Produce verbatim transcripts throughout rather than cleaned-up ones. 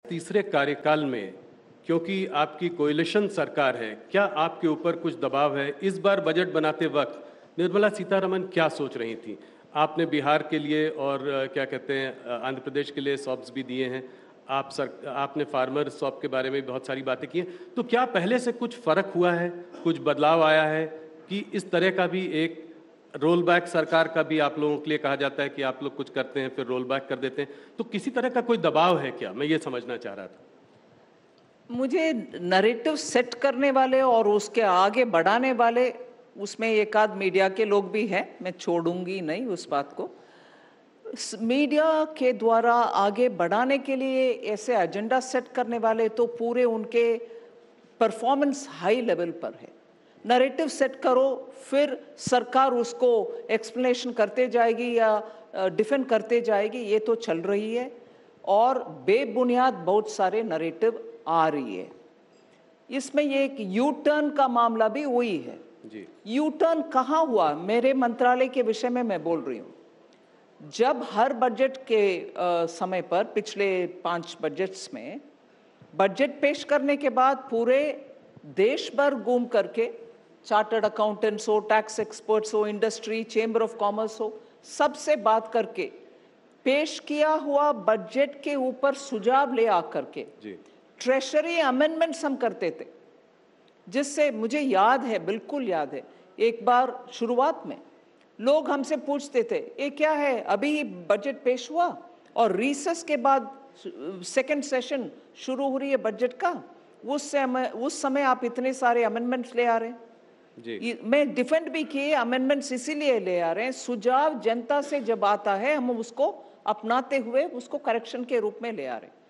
तीसरे कार्यकाल में, क्योंकि आपकी कोएलिशन सरकार है, क्या आपके ऊपर कुछ दबाव है? इस बार बजट बनाते वक्त निर्मला सीतारमण क्या सोच रही थी? आपने बिहार के लिए और क्या कहते हैं आंध्र प्रदेश के लिए सॉप्स भी दिए हैं, आप सर आपने फार्मर सॉप के बारे में बहुत सारी बातें की हैं, तो क्या पहले से कुछ फ़र्क हुआ है, कुछ बदलाव आया है कि इस तरह का भी एक रोल बैक सरकार का भी आप लोगों के लिए कहा जाता है कि आप लोग कुछ करते हैं फिर रोल बैक कर देते हैं, तो किसी तरह का कोई दबाव है क्या? मैं ये समझना चाह रहा था। मुझे नैरेटिव सेट करने वाले और उसके आगे बढ़ाने वाले, उसमें एक आध मीडिया के लोग भी हैं, मैं छोड़ूंगी नहीं उस बात को। मीडिया के द्वारा आगे बढ़ाने के लिए ऐसे एजेंडा सेट करने वाले तो पूरे उनके परफॉर्मेंस हाई लेवल पर है। नैरेटिव सेट करो, फिर सरकार उसको एक्सप्लेनेशन करते जाएगी या डिफेंड करते जाएगी, ये तो चल रही है और बेबुनियाद बहुत सारे नैरेटिव आ रही है। इसमें ये एक यू टर्न का मामला भी हुई है जी। यू टर्न कहाँ हुआ? मेरे मंत्रालय के विषय में मैं बोल रही हूँ। जब हर बजट के आ, समय पर पिछले पांच बजट्स में बजट पेश करने के बाद पूरे देश भर घूम करके चार्टर्ड अकाउंटेंट्स हो, टैक्स एक्सपर्ट्स हो, इंडस्ट्री, चेंबर ऑफ कॉमर्स हो, सबसे बात करके पेश किया हुआ बजट के ऊपर सुझाव ले आकर के ट्रेशरी अमेंडमेंट्स हम करते थे, जिससे मुझे याद है, बिल्कुल याद है, एक बार शुरुआत में लोग हमसे पूछते थे ये क्या है, अभी बजट पेश हुआ और रिसेस के बाद सेकंड सेशन शुरू हो रही है बजट का, उस समय उस समय आप इतने सारे अमेंडमेंट्स ले आ रहे हैं जी। मैं डिफेंड भी किए, अमेंडमेंट्स इसीलिए ले आ रहे हैं, सुझाव जनता से जब आता है हम उसको अपनाते हुए उसको करेक्शन के रूप में ले आ रहे हैं।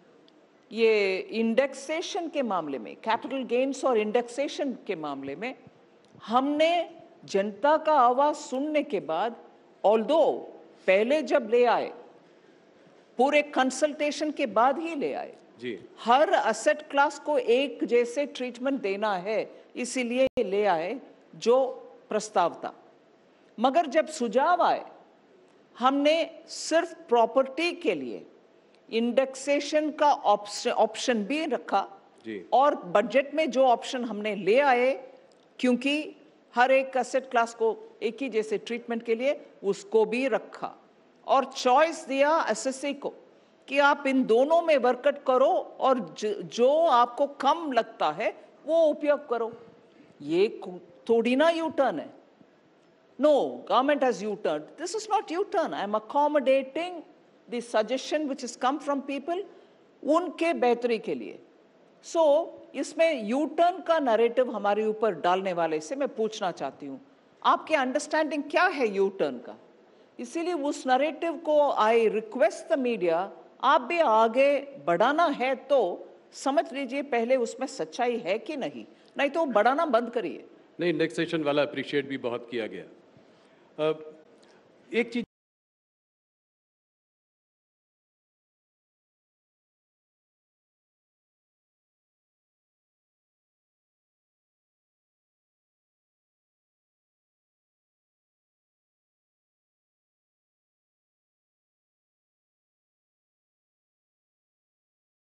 ये इंडेक्सेशन के मामले में, कैपिटल गेन्स और इंडेक्सेशन के मामले में हमने जनता का आवाज सुनने के बाद, ऑल्दो पहले जब ले आए पूरे कंसल्टेशन के बाद ही ले आए जी। हर असेट क्लास को एक जैसे ट्रीटमेंट देना है, इसीलिए ले आए जो प्रस्ताव था। मगर जब सुझाव आए, हमने सिर्फ प्रॉपर्टी के लिए इंडेक्सेशन का ऑप्शन भी रखा जी। और बजट में जो ऑप्शन हमने ले आए, क्योंकि हर एक एसेट क्लास को एक ही जैसे ट्रीटमेंट के लिए, उसको भी रखा और चॉइस दिया एसएससी को कि आप इन दोनों में वर्कआउट करो और जो आपको कम लगता है वो उपयोग करो। ये थोड़ी ना यू टर्न है। No, government has U turn, this is not U turn, I am accommodating the suggestion which is come from people, उनके बेहतरी के लिए। सो so, इसमें यू टर्न का नैरेटिव हमारे ऊपर डालने वाले से मैं पूछना चाहती हूँ, आपके अंडरस्टैंडिंग क्या है यू टर्न का? इसीलिए उस नैरेटिव को आई रिक्वेस्ट द मीडिया, आप भी आगे बढ़ाना है तो समझ लीजिए पहले उसमें सच्चाई है कि नहीं, नहीं तो बढ़ाना बंद करिए। नहीं, इंडेक्सेशन वाला अप्रिशिएट भी बहुत किया गया। एक चीज